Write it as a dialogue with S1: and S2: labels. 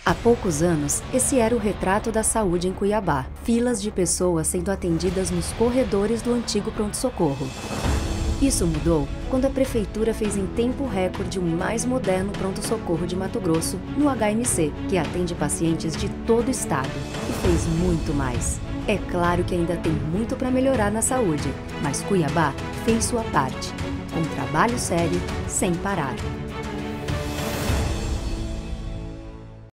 S1: Há poucos anos, esse era o retrato da saúde em Cuiabá. Filas de pessoas sendo atendidas nos corredores do antigo pronto-socorro. Isso mudou quando a prefeitura fez em tempo recorde o mais moderno pronto-socorro de Mato Grosso, no HMC, que atende pacientes de todo o estado. E fez muito mais. É claro que ainda tem muito para melhorar na saúde, mas Cuiabá fez sua parte, com trabalho sério, sem parar.